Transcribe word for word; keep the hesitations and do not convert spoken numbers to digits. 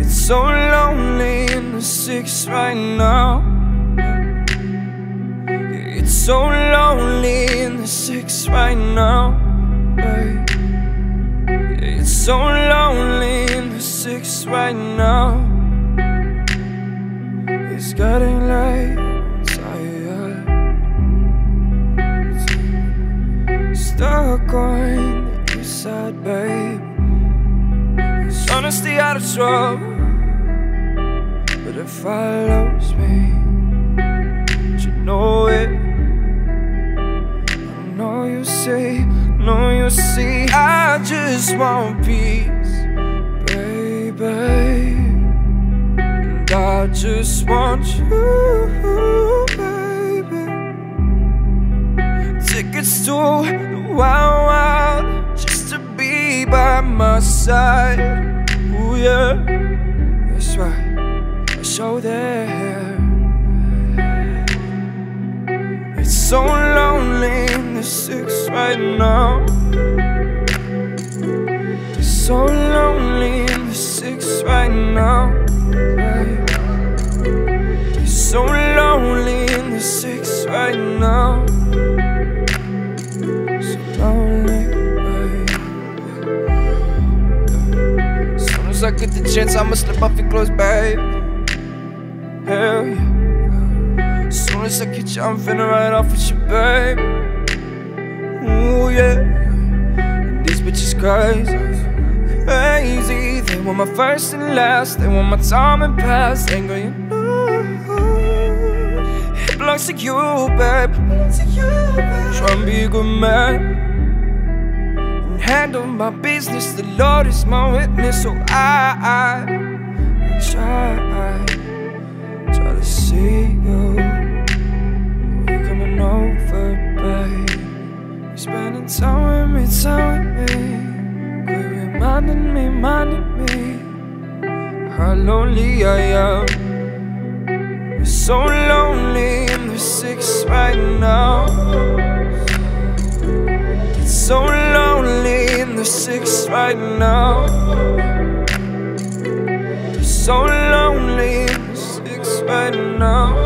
It's so lonely in the six right now. Yeah, it's so lonely in the six right now. Hey. Yeah, it's so lonely in the six right now. It's getting late, I'm tired. Stuck on the east side, babe. Trying to stay out of trouble, but it follows me. But you know it. I know you see, know you see. I just want peace, baby. And I just want you, baby. Tickets to the Wild Wild, just to be by my side. Ooh yeah, that's right, I show there. It's so lonely in the six right now. It's so lonely in the six right now. It's so lonely in the six right now. So lonely, babe. As soon as I get the chance, I'ma slip off your clothes, babe. Hell yeah. As soon as I get you, I'm finna ride off with you, babe. Ooh yeah. And these bitches crazy, crazy. They want my first and last. They want my time and past. Ain't gonna, you know, it belongs to you, babe. Try and be a good man and handle my business. The Lord is my witness. So I, I try, try to see you. You coming over, babe. You spending time with me, time with me. Quit reminding me, reminding me how lonely I am. You're so lonely in the six right now. It's so lonely in the six right now. You're so lonely in the six right now.